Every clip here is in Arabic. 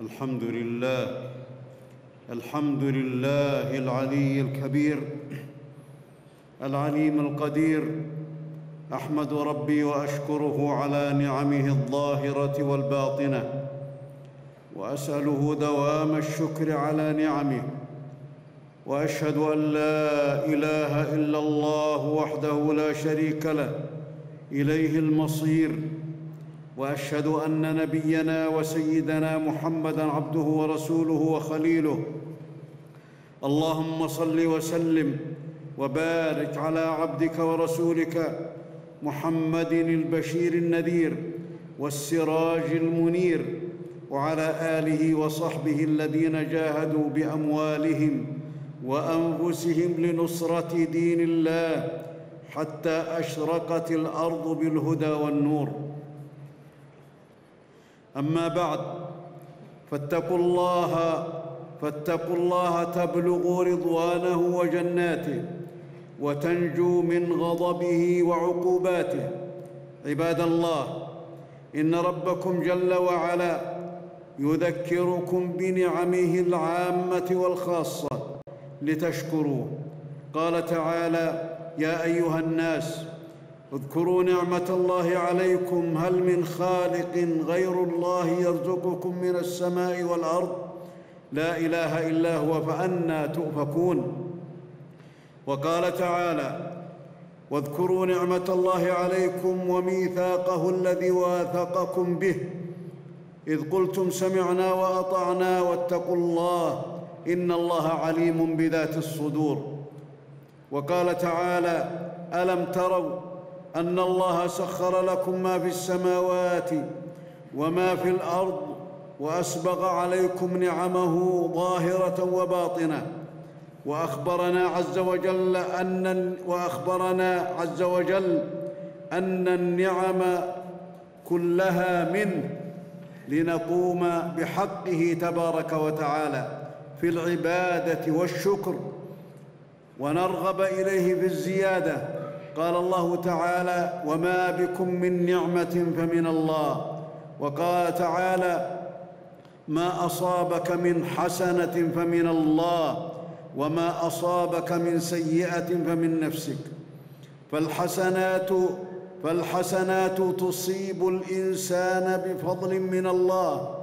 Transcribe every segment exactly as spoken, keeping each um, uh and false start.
الحمد لله الحمد لله العلي الكبير العليم القدير. أحمد ربي وأشكره على نعمه الظاهرة والباطنة، وأسأله دوام الشكر على نعمه، وأشهد أن لا إله إلا الله وحده لا شريك له إليه المصير، وأشهد أن نبينا وسيدنا محمدًا عبده ورسوله وخليله. اللهم صل وسلم وبارك على عبدك ورسولك محمد البشير النذير والسراج المنير، وعلى آله وصحبه الذين جاهدوا بأموالهم وأنفسهم لنصرة دين الله حتى أشرقت الأرض بالهدى والنور. أما بعد، فاتقوا الله فاتقوا الله تبلغوا رضوانه وجناته، وتنجوا من غضبه وعقوباته. عباد الله، إن ربكم جل وعلا يذكركم بنعمه العامة والخاصة لتشكروه. قال تعالى: يا أيها الناس اذكروا نعمة الله عليكم هل من خالق غير الله يرزقكم من السماء والأرض لا إله إلا هو فأنى تؤفكون. وقال تعالى: واذكروا نعمة الله عليكم وميثاقه الذي واثقكم به إذ قلتم سمعنا وأطعنا واتقوا الله إن الله عليم بذات الصدور. وقال تعالى: ألم تروا أن الله سخر لكم ما في السماوات وما في الأرض وأسبغ عليكم نعمه ظاهرة وباطنة، وأخبرنا عز وجل أن وأخبرنا عز وجل أن النعم كلها منه، لنقوم بحقه تبارك وتعالى في العبادة والشكر، ونرغب إليه في الزيادة. قال الله تعالى: وما بكم من نعمة فمن الله. وقال تعالى: ما أصابك من حسنة فمن الله، وما أصابك من سيئة فمن نفسك. فالحسنات فالحسنات تصيب الإنسان بفضل من الله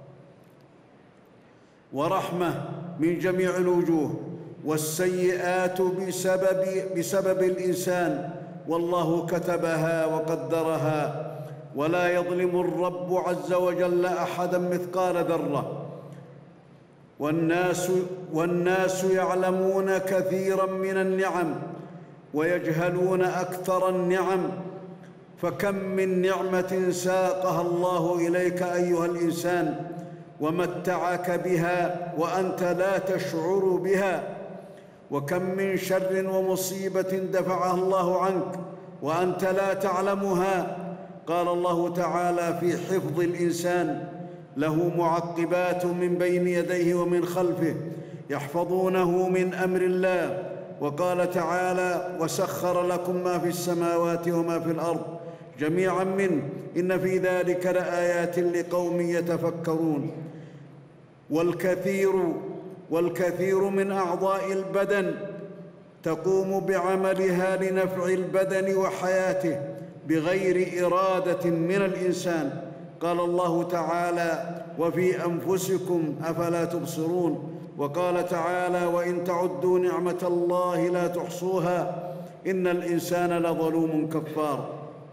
ورحمة من جميع الوجوه، والسيئات بسبب, بسبب الإنسان، والله كتبها وقدرها، ولا يظلم الرب عز وجل أحداً مثقال ذرة. والناس, والناس يعلمون كثيراً من النعم ويجهلون أكثر النعم، فكم من نعمة ساقها الله إليك أيها الإنسان ومتعك بها وأنت لا تشعر بها، وكم من شر ومصيبة دفعها الله عنك وأنت لا تعلمها. قال الله تعالى في حفظ الإنسان: له معقبات من بين يديه ومن خلفه يحفظونه من أمر الله. وقال تعالى: وسخر لكم ما في السماوات وما في الأرض جميعا منه إن في ذلك لآيات لقوم يتفكرون. والكثير والكثير من أعضاء البدن تقوم بعملها لنفع البدن وحياته بغير إرادة من الإنسان. قال الله تعالى: وفي أنفسكم أفلا تبصرون. وقال تعالى: وإن تعدوا نعمة الله لا تحصوها إن الإنسان لظلوم كفار.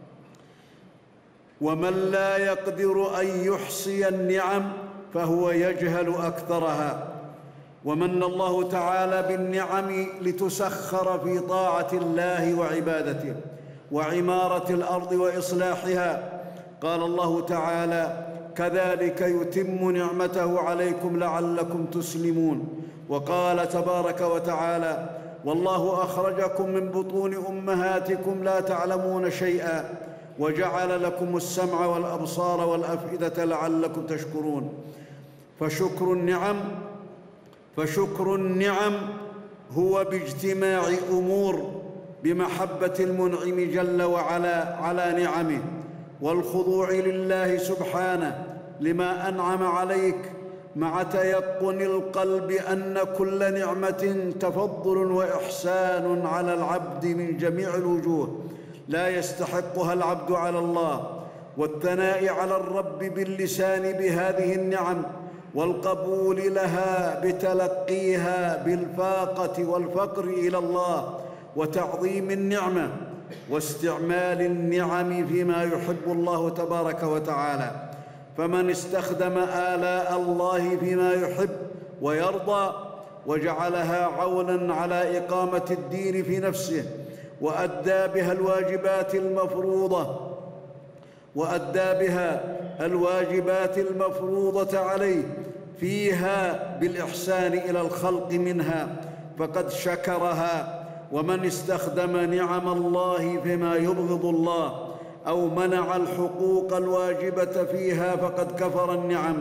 ومن لا يقدر أن يحصي النعم فهو يجهل أكثرها. ومن الله تعالى بالنعم لتسخر في طاعة الله وعبادته وعمارة الأرض وإصلاحها. قال الله تعالى: كذلك يتم نعمته عليكم لعلكم تسلمون. وقال تبارك وتعالى: والله أخرجكم من بطون أمهاتكم لا تعلمون شيئا وجعل لكم السمع والأبصار والأفئدة لعلكم تشكرون. فشكر النعم فشكر النعم هو باجتماع أمور بمحبة المنعم جل وعلا على نعمه، والخضوع لله سبحانه لما أنعم عليك مع تيقن القلب أن كل نعمة تفضل وإحسان على العبد من جميع الوجوه لا يستحقها العبد على الله، والثناء على الرب باللسان بهذه النعم، والقبول لها بتلقيها بالفاقة والفقر إلى الله وتعظيم النعمة واستعمال النعم فيما يحب الله تبارك وتعالى. فمن استخدم آلاء الله فيما يحب ويرضى وجعلها عونا على إقامة الدين في نفسه وأدى بها الواجبات المفروضة وأدى بها الواجبات المفروضة عليه فيها بالإحسان إلى الخلق منها فقد شكرها. ومن استخدم نعم الله فيما يبغض الله أو منع الحقوق الواجبة فيها فقد كفر النعم.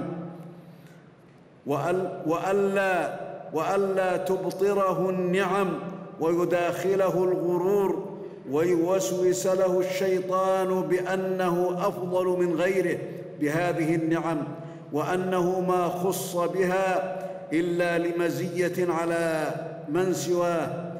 وألا, وألا تبطره النعم ويداخله الغرور ويوسوس له الشيطان بأنه أفضل من غيره بهذه النعم، وأنه ما خص بها إلا لمزية على من سواه.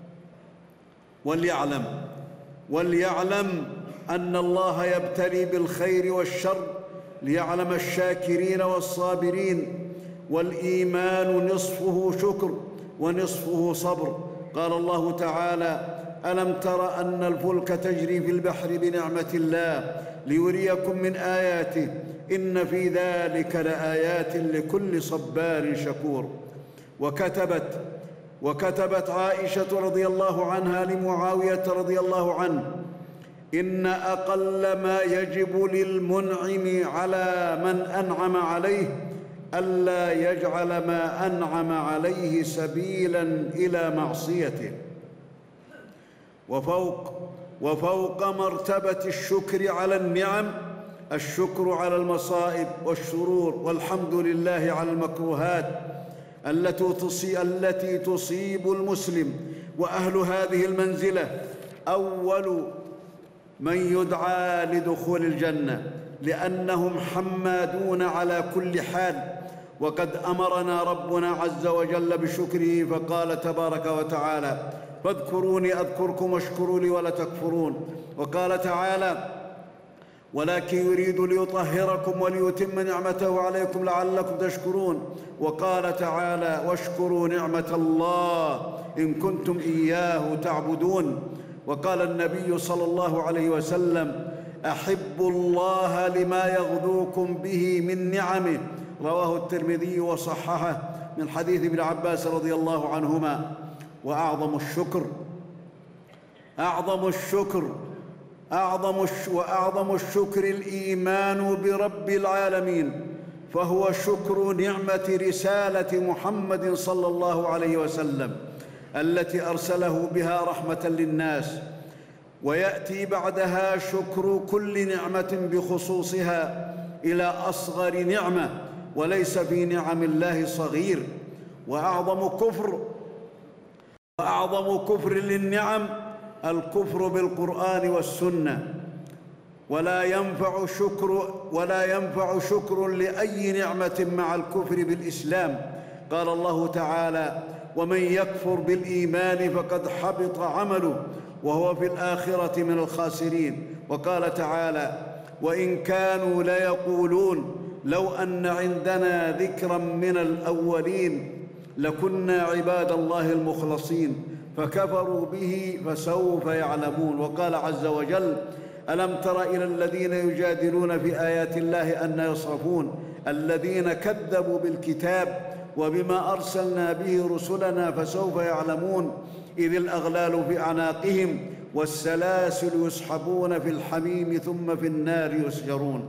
وليعلم وليعلم أن الله يبتلي بالخير والشر ليعلم الشاكرين والصابرين، والإيمان نصفه شكر ونصفه صبر. قال الله تعالى: ألم تر أن الفلك تجري في البحر بنعمة الله ليريكم من آياته إن في ذلك لآيات لكل صبار شكور. وكتبت وكتبت عائشة رضي الله عنها لمعاوية رضي الله عنه: إن أقل ما يجب للمنعم على من أنعم عليه ألا يجعل ما أنعم عليه سبيلاً إلى معصيته. وفوق وفوق مرتبة الشكر على النعم الشكر على المصائب والشرور، والحمد لله على المكروهات التي تصيب المسلم. وأهل هذه المنزلة أول من يدعى لدخول الجنة، لأنهم حمادون على كل حال. وقد أمرنا ربنا عز وجل بشكره فقال تبارك وتعالى: فاذكروني أذكركم واشكروا لي ولا تكفرون. وقال تعالى: ولكن يريد ليطهركم وليتم نعمته عليكم لعلكم تشكرون. وقال تعالى: واشكروا نعمة الله إن كنتم إياه تعبدون. وقال النبي صلى الله عليه وسلم: أحبوا الله لما يغذوكم به من نعمه. رواه الترمذي وصححه من حديث ابن عباس رضي الله عنهما. وأعظم الشكر أعظم الشكر أعظم وأعظم الشكر الإيمان برب العالمين، فهو شكر نعمة رسالة محمد صلى الله عليه وسلم التي أرسله بها رحمة للناس. ويأتي بعدها شكر كل نعمة بخصوصها إلى أصغر نعمة، وليس في نعم الله صغير. وأعظم كفر وأعظم كفر للنعم الكفر بالقرآن والسنة، ولا ينفع شكر ولا ينفع شكر لأي نعمة مع الكفر بالإسلام. قال الله تعالى: ومن يكفر بالإيمان فقد حبط عمله وهو في الآخرة من الخاسرين. وقال تعالى: وإن كانوا ليقولون لو أن عندنا ذكرا من الأولين لكنا عباد الله المخلصين فكفروا به فسوف يعلمون. وقال عز وجل: ألم تر إلى الذين يجادلون في آيات الله أن يصرفون الذين كذبوا بالكتاب وبما أرسلنا به رسلنا فسوف يعلمون إذ الأغلال في أعناقهم والسلاسل يسحبون في الحميم ثم في النار يسجرون.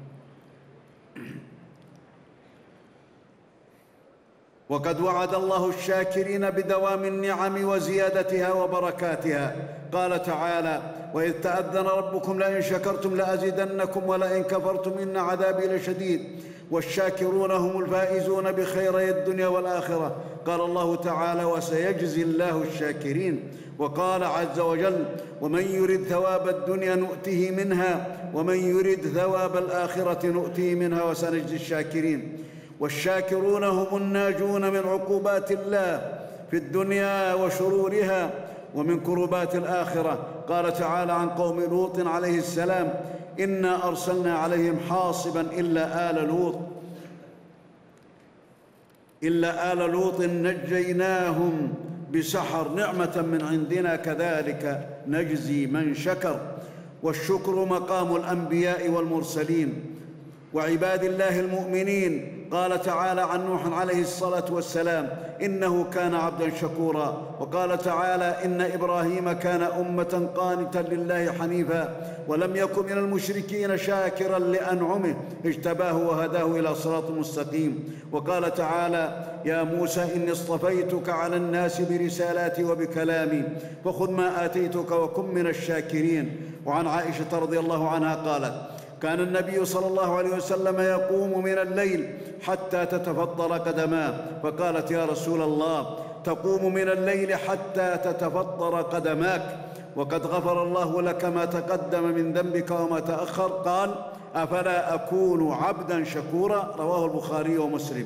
وقد وعد الله الشاكرين بدوام النعم وزيادتها وبركاتها. قال تعالى: وإذ تأذن ربكم لئن شكرتم لأزيدنكم ولئن كفرتم إن عذابي لشديد والشاكرون هم الفائزون بخيري الدنيا والآخرة. قال الله تعالى: وسيجزي الله الشاكرين. وقال عز وجل: ومن يرد ثواب الدنيا نؤته منها ومن يرد ثواب الآخرة نؤته منها وسنجزي الشاكرين. والشاكرون هم الناجون من عقوبات الله في الدنيا وشرورها ومن كربات الآخرة. قال تعالى عن قوم لوط عليه السلام: إنا أرسلنا عليهم حاصبا إلا آل لوط إلا آل لوط نجيناهم بسحر نعمة من عندنا كذلك نجزي من شكر. والشكر مقام الأنبياء والمرسلين وعباد الله المؤمنين. قال تعالى عن نوح عليه الصلاة والسلام: إنه كان عبدا شكورا. وقال تعالى: إن إبراهيم كان أمة قانتا لله حنيفا ولم يكن من المشركين شاكرا لأنعمه اجتباه وهداه إلى صراط مستقيم. وقال تعالى: يا موسى إني اصطفيتك على الناس برسالاتي وبكلامي فخذ ما آتيتك وكن من الشاكرين. وعن عائشة رضي الله عنها قالت: كان النبي صلى الله عليه وسلم يقوم من الليل حتى تتفطر قدماه، فقالت: يا رسول الله تقوم من الليل حتى تتفطر قدماك وقد غفر الله لك ما تقدم من ذنبك وما تأخر؟ قال: أفلا أكون عبدا شكورا؟ رواه البخاري ومسلم.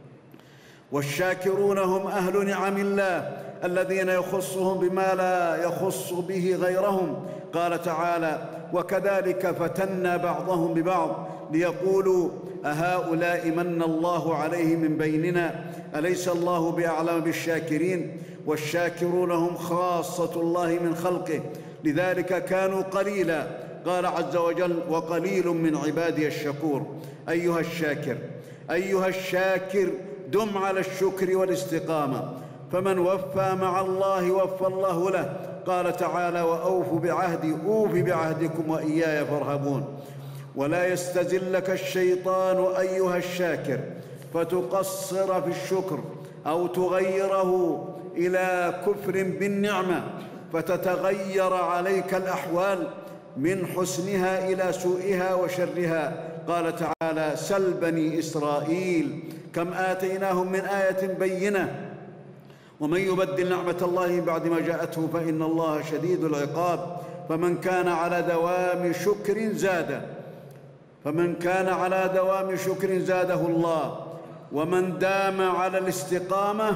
والشاكرون هم أهل نعم الله الذين يخصهم بما لا يخص به غيرهم. قال تعالى: وكذلك فتنا بعضهم ببعض ليقولوا أهؤلاء من الله عليهم من بيننا أليس الله بأعلم بالشاكرين. والشاكرون هم خاصة الله من خلقه لذلك كانوا قليلا. قال عز وجل: وقليل من عبادي الشكور. أيها الشاكر أيها الشاكر دم على الشكر والاستقامة، فمن وفى مع الله وفى الله له. قال تعالى: وأوفوا بعهدي أوف بعهدكم وإياي فارهبون. ولا يستزلك الشيطان أيها الشاكر فتقصر في الشكر أو تغيره إلى كفر بالنعمة فتتغير عليك الأحوال من حسنها إلى سوءها وشرها. قال تعالى: سل بني إسرائيل كم آتيناهم من آية بينة ومن يبدل نعمة الله من بعد ما جاءته فإن الله شديد العقاب. فمن كان على دوام شكر زاده فمن كان على دوام شكر زاده الله، ومن دام على الاستقامة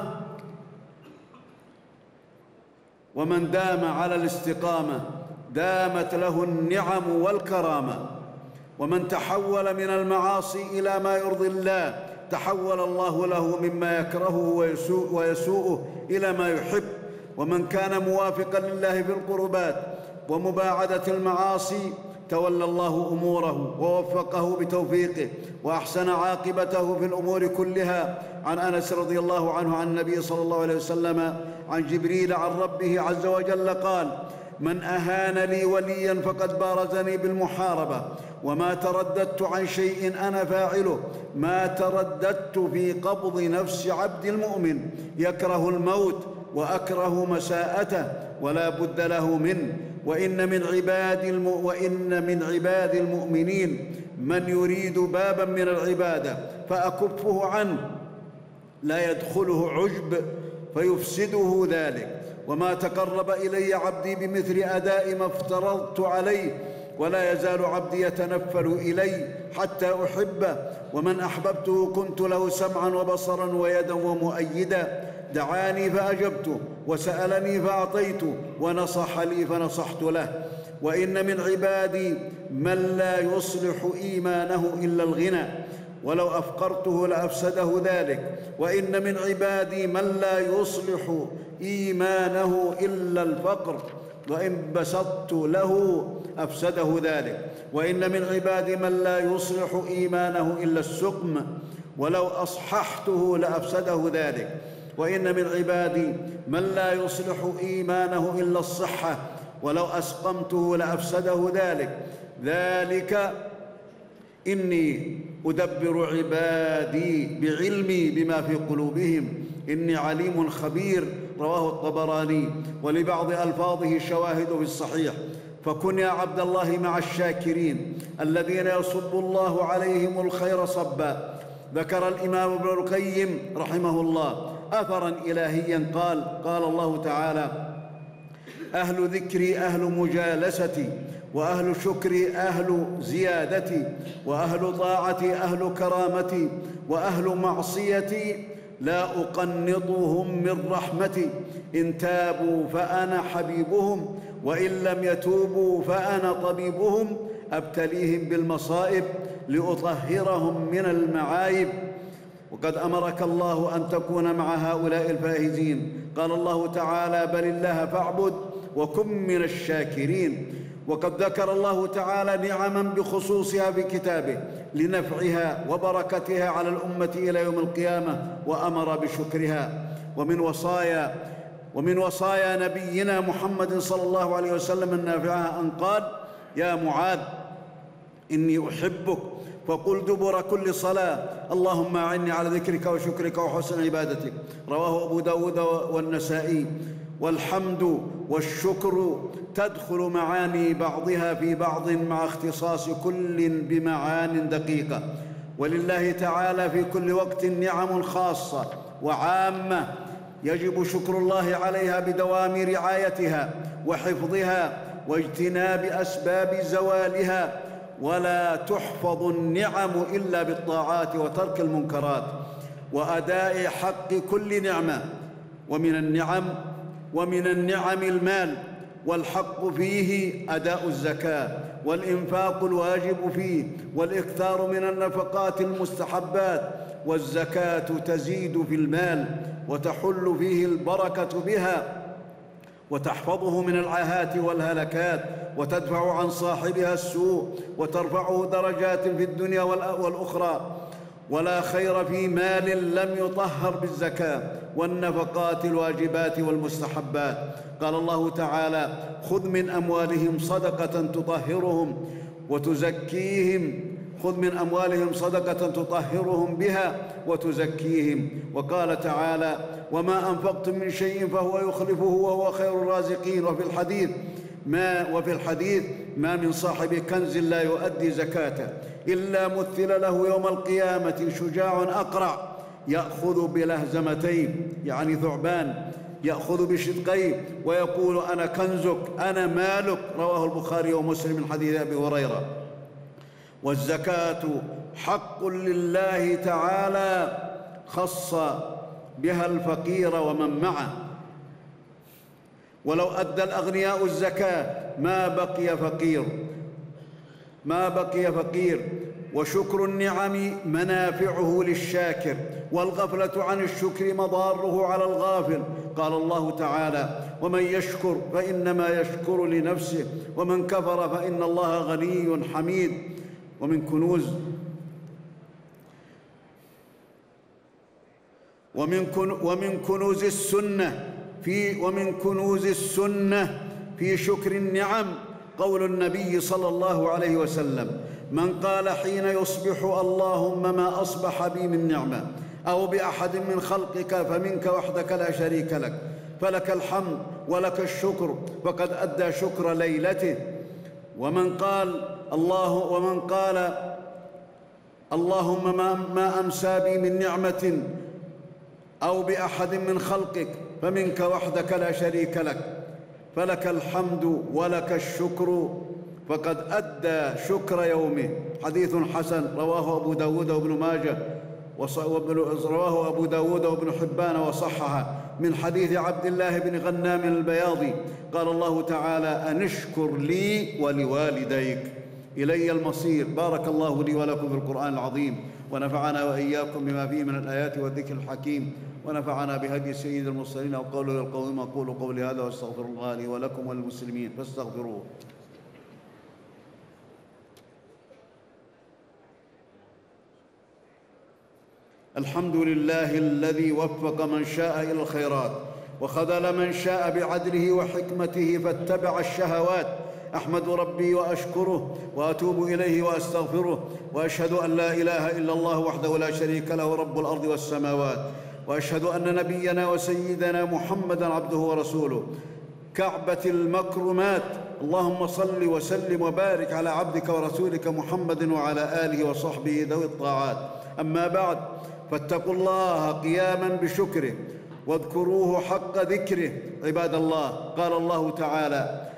ومن دام على الاستقامة دامت له النعم والكرامة. ومن تحول من المعاصي إلى ما يرضي الله تحول الله له مما يكرهه ويسوء ويسوءه إلى ما يحب. ومن كان موافقا لله في القربات ومباعدة المعاصي تولى الله أموره ووفقه بتوفيقه وأحسن عاقبته في الأمور كلها. عن أنس رضي الله عنه عن النبي صلى الله عليه وسلم عن جبريل عن ربه عز وجل قال: من أهان لي وليا فقد بارزني بالمحاربة وما ترددت عن شيء أنا فاعله ما ترددت في قبض نفس عبد المؤمن يكره الموت وأكره مساءته ولا بد له منه. وإن من عباد الم... وإن من عباد المؤمنين من يريد بابا من العبادة فأكفه عنه لا يدخله عجب فيفسده ذلك. وما تقرب إلي عبدي بمثل أداء ما افترضت عليه ولا يزال عبدي يتنفل إلي حتى أحبه. ومن أحببته كنت له سمعا وبصرا ويدا ومؤيدا. دعاني فأجبته وسألني فأعطيته ونصح لي فنصحت له. وإن من عبادي من لا يصلح إيمانه إلا الغنى ولو أفقرته لأفسده ذلك. وإن من عبادي من لا يصلح إيمانه إلا الفقر وإن بسطت له أفسده ذلك. وإن من عبادي من لا يصلح إيمانه إلا السقم ولو أصححته لأفسده ذلك. وإن من عبادي من لا يصلح إيمانه إلا الصحة ولو أسقمته لأفسده ذلك. ذلك إني أدبر عبادي بعلمي بما في قلوبهم إني عليم خبير. رواه الطبراني. ولبعض ألفاظه شواهد في الصحيح. فكن يا عبد الله مع الشاكرين الذين يصب الله عليهم الخير صبا. ذكر الإمام ابن القيم رحمه الله أثرا إلهيا قال: قال الله تعالى: أهل ذكري أهل مجالستي وأهل شكري أهل زيادتي وأهل طاعتي أهل كرامتي وأهل معصيتي لا أقنطهم من رحمتي، إن تابوا فأنا حبيبهم، وإن لم يتوبوا فأنا طبيبهم، أبتليهم بالمصائب لأطهرهم من المعايب. وقد أمرك الله أن تكون مع هؤلاء الفائزين. قال الله تعالى: بل الله فاعبد وكن من الشاكرين. وقد ذكر الله تعالى نعما بخصوصها في كتابه لنفعها وبركتها على الأمة إلى يوم القيامة، وأمر بشكرها. ومن وصايا ومن وصايا نبينا محمد صلى الله عليه وسلم النافعة أن قال: يا معاذ إني أحبك، فقل دبر كل صلاة: اللهم أعني على ذكرك وشكرك وحسن عبادتك. رواه أبو داود والنسائي. والحمد والشكر تدخل معاني بعضها في بعض مع اختصاص كل بمعان دقيقة، ولله تعالى في كل وقت نعم خاصة وعامة يجب شكر الله عليها بدوام رعايتها وحفظها واجتناب أسباب زوالها، ولا تحفظ النعم إلا بالطاعات وترك المنكرات وأداء حق كل نعمة. ومن النعم ومن النعم المال، والحق فيه أداء الزكاة والإنفاق الواجب فيه والإكثار من النفقات المستحبات. والزكاة تزيد في المال وتحل فيه البركة بها، وتحفظه من العاهات والهلكات، وتدفع عن صاحبها السوء، وترفعه درجات في الدنيا والأخرى. ولا خير في مال لم يطهر بالزكاة والنفقات الواجبات والمستحبات. قال الله تعالى: خذ من أموالهم صدقة تطهرهم وتزكيهم خذ من أموالهم صدقة تطهرهم بها وتزكيهم. وقال تعالى: وما أنفقتم من شيء فهو يخلفه وهو خير الرازقين. وفي الحديث ما وفي الحديث ما من صاحب كنز لا يؤدي زكاته إلا مثل له يوم القيامة شجاع أقرع يأخذ بلهزمتين، يعني ثعبان، يأخذ بشدقين ويقول: أنا كنزك، أنا مالك. رواه البخاري ومسلم من حديث أبي هريرة. والزكاة حق لله تعالى خص بها الفقير ومن معه، ولو أدى الأغنياء الزكاة ما بقي فقير ما بقي فقير. وشكر النعم منافعه للشاكر، والغفلة عن الشكر مضاره على الغافل. قال الله تعالى: ومن يشكر فإنما يشكر لنفسه، ومن كفر فإن الله غني حميد. ومن كنوز ومن كن ومن كنوز السنة في ومن كنوز السنة في شكر النعم قول النبي صلى الله عليه وسلم: من قال حين يصبح: اللهم ما أصبح بي من نعمة أو بأحد من خلقك فمنك وحدك لا شريك لك، فلك الحمد ولك الشكر، فقد أدى شكر ليلته. ومن قال الله ومن قال اللهم ما, ما أمسى بي من نعمة أو بأحد من خلقك فمنك وحدك لا شريك لك، فلك الحمد ولك الشكر، فقد أدى شكر يومه. حديث حسن رواه أبو داود وابن ماجه رواه أبو داود وابن حبان وصححه من حديث عبد الله بن غنام البياضي. قال الله تعالى: أن اشكر لي ولوالديك إلي المصير. بارك الله لي ولكم في القرآن العظيم، ونفعنا وإياكم بما فيه من الآيات والذكر الحكيم، ونفعنا بهدي سيد المرسلين وقوله للقوم. أقول قولي هذا واستغفر الله لي ولكم وللمسلمين فاستغفروه. الحمد لله الذي وفق من شاء إلى الخيرات وخذل من شاء بعدله وحكمته فاتبع الشهوات. أحمد ربي وأشكره وأتوب إليه وأستغفره، وأشهد أن لا إله إلا الله وحده لا شريك له رب الأرض والسماوات، وأشهد أن نبينا وسيدنا محمدًا عبده ورسوله كعبة المكرمات. اللهم صل وسلم وبارك على عبدك ورسولك محمد وعلى آله وصحبه ذوي الطاعات. أما بعد، فاتقوا الله قياماً بشكره واذكروه حق ذكره. عباد الله، قال الله تعالى: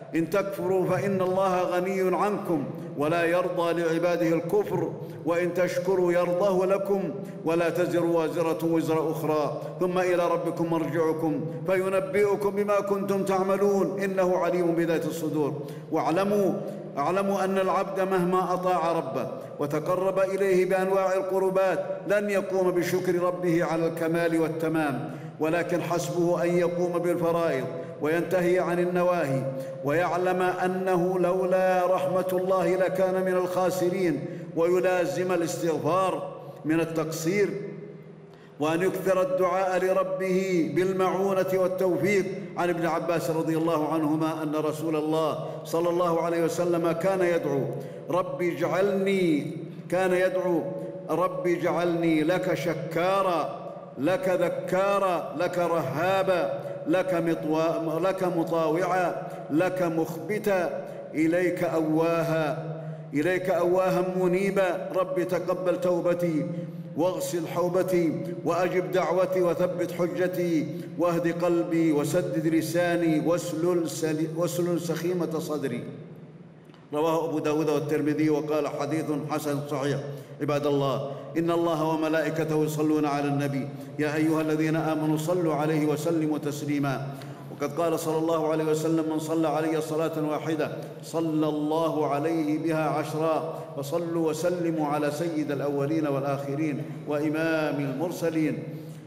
إن تكفروا فإن الله غني عنكم ولا يرضى لعباده الكفر وإن تشكروا يرضه لكم ولا تزر وازرة وزر أخرى ثم إلى ربكم مرجعكم فينبئكم بما كنتم تعملون إنه عليم بذات الصدور. واعلموا اعلموا أن العبد مهما أطاع ربه وتقرب إليه بأنواع القربات لن يقوم بشكر ربه على الكمال والتمام، ولكن حسبه أن يقوم بالفرائض وينتهي عن النواهي، ويعلم أنه لولا رحمة الله لكان من الخاسرين، ويلازم الاستغفار من التقصير، وأن يكثر الدعاء لربه بالمعونة والتوفيق. عن ابن عباس رضي الله عنهما أن رسول الله صلى الله عليه وسلم كان يدعو ربي اجعلني كان يدعو ربي اجعلني لك شكارا لك ذكارا لك رهابا لك, مطوا... لك مطاوعا لك مخبتا إليك أواها إليك أواها منيبا. ربي تقبل توبتي واغسل حوبتي وأجب دعوتي وثبت حجتي واهد قلبي وسدد لساني واسلل, سل... واسلل سخيمة صدري. رواه أبو داود والترمذي وقال حديث حسن صحيح. عباد الله، إن الله وملائكته يصلون على النبي يا أيها الذين آمنوا صلوا عليه وسلموا تسليما. وقد قال صلى الله عليه وسلم من صلى علي صلاة واحدة صلى الله عليه بها عشرا. وصلوا وسلموا على سيد الأولين والآخرين وإمام المرسلين.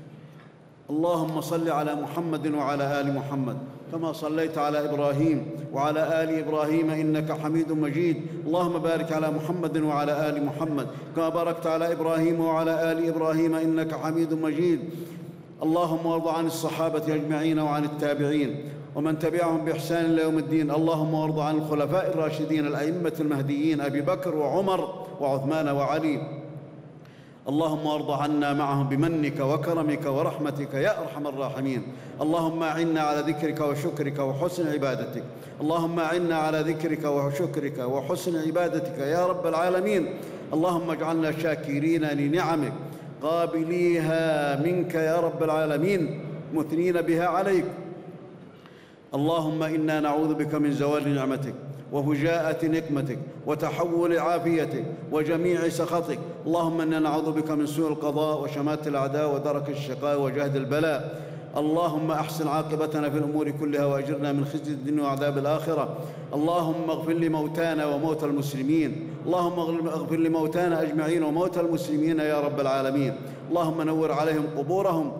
اللهم صل على محمد وعلى آل محمد كما صليت على إبراهيم وعلى آل إبراهيم إنك حميد مجيد. اللهم بارك على محمد وعلى آل محمد كما باركت على إبراهيم وعلى آل إبراهيم إنك حميد مجيد. اللهم وارض عن الصحابة أجمعين وعن التابعين ومن تبعهم بإحسان إلى يوم الدين. اللهم وارض عن الخلفاء الراشدين الأئمة المهديين أبي بكر وعمر وعثمان وعلي. اللهم وارض عنا معهم بمنك وكرمك ورحمتك يا أرحم الراحمين. اللهم أعنا على ذكرك وشكرك وحسن عبادتك. اللهم أعنا على ذكرك وشكرك وحسن عبادتك يا رب العالمين. اللهم اجعلنا شاكرين لنعمك قابليها منك يا رب العالمين مثنين بها عليك. اللهم إنا نعوذ بك من زوال نعمتك وفجاءة نقمتك وتحول عافيتك وجميع سخطك. اللهم إنا نعوذ بك من سوء القضاء وشماتة الأعداء ودرك الشقاء وجهد البلاء. اللهم أحسن عاقبتنا في الأمور كلها وأجرنا من خزي الدنيا وعذاب الآخرة. اللهم اغفر لموتانا وموتى المسلمين. اللهم اغفر لموتانا أجمعين وموتى المسلمين يا رب العالمين. اللهم نور عليهم قبورهم.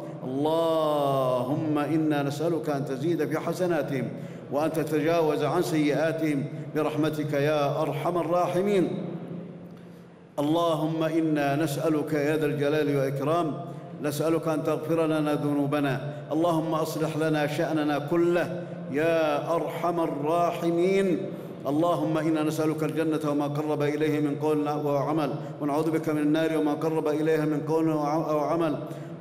اللهم إنا نسألك أن تزيد في حسناتهم وأن تتجاوز عن سيئاتهم برحمتك يا أرحم الراحمين. اللهم إنا نسألك يا ذا الجلال والإكرام نسألك أن تغفر لنا ذنوبنا. اللهم أصلح لنا شأننا كله يا أرحم الراحمين. اللهم إنا نسألك الجنة وما قرب إليه من قول وعمل ونعوذ بك من النار وما قرب إليها من قول أو عمل.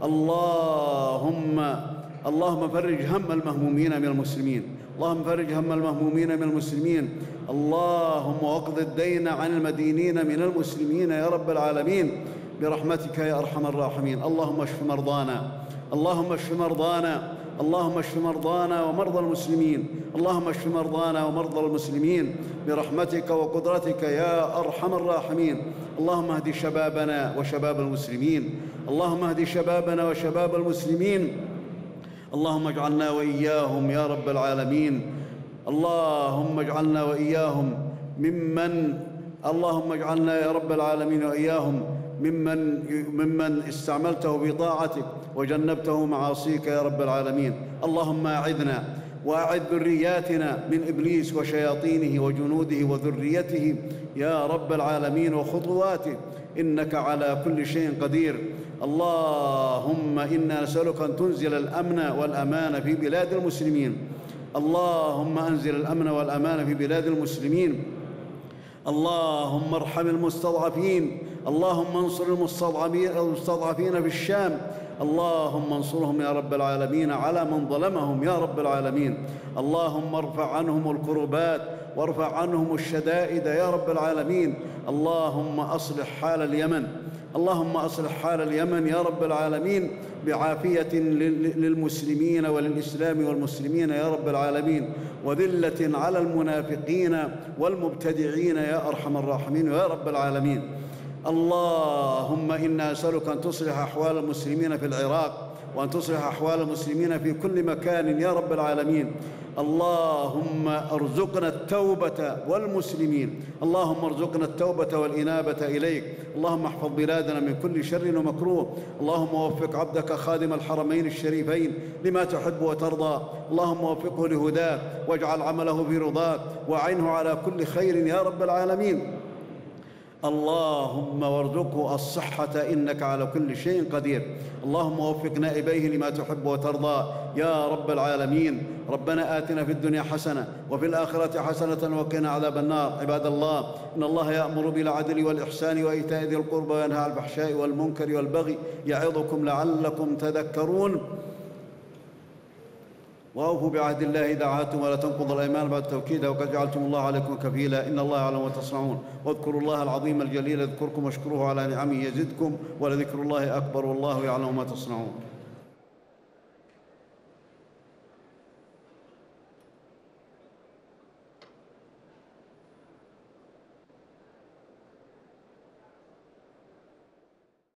اللهم اللهم فرج هم المهمومين من المسلمين. اللهم فرج هم المهمومين من المسلمين. اللهم واقض الدين عن المدينين من المسلمين يا رب العالمين برحمتك يا أرحم الراحمين. اللهم اشف مرضانا اللهم اشف مرضانا اللهم اشف مرضانا ومرضى المسلمين. اللهم اشف مرضانا ومرضى المسلمين برحمتك وقدرتك يا أرحم الراحمين. اللهم اهد شبابنا وشباب المسلمين. اللهم اهد شبابنا وشباب المسلمين. اللهم اجعلنا وإياهم يا رب العالمين. اللهم اجعلنا وإياهم ممن اللهم اجعلنا يا رب العالمين وإياهم ممن ممن استعملته بطاعتك وجنبته معاصيك يا رب العالمين. اللهم أعذنا وأعذ ذرياتنا من إبليس وشياطينه وجنوده وذريته يا رب العالمين وخطواته إنك على كل شيء قدير. اللهم إنا نسألك أن تنزل الأمن والأمان في بلاد المسلمين. اللهم أنزل الأمن والأمان في بلاد المسلمين. اللهم ارحم المستضعفين. اللهم انصر المستضعفين في الشام. اللهم انصرهم يا رب العالمين على من ظلمهم يا رب العالمين. اللهم ارفع عنهم الكربات وارفع عنهم الشدائد يا رب العالمين. اللهم أصلح حال اليمن اللهم أصلح حال اليمن يا رب العالمين بعافية للمسلمين وللإسلام والمسلمين يا رب العالمين، وذلة على المنافقين والمبتدعين يا أرحم الراحمين يا رب العالمين. اللهم إنا نسألك أن تصلح أحوال المسلمين في العراق، وأن تصلح أحوال المسلمين في كل مكان يا رب العالمين. اللهم ارزقنا التوبة والمسلمين، اللهم ارزقنا التوبة والإنابة إليك. اللهم احفظ بلادنا من كل شر ومكروه. اللهم وفق عبدك خادم الحرمين الشريفين لما تحب وترضى. اللهم وفقه لهداك، واجعل عمله في رضاك، وأعنه على كل خير يا رب العالمين. اللهم وارزقه الصحة إنك على كل شيء قدير. اللهم وفق نائبيه لما تحب وترضى يا رب العالمين. ربنا آتنا في الدنيا حسنة وفي الآخرة حسنة وقنا عذاب النار. عباد الله، إن الله يأمر بالعدل والإحسان وإيتاء ذي القربى وينهى عن الفحشاء والمنكر والبغي يعظكم لعلكم تذكرون. وأوفوا بعهد الله إذا عاهدتم ولا تنقضوا الأيمان بعد توكيدها وقد جعلتم الله عليكم كفيلا إن الله يعلم ما تصنعون. واذكروا الله العظيم الجليل يذكركم واشكروه على نعمه يزدكم ولذكر الله أكبر والله يعلم ما تصنعون.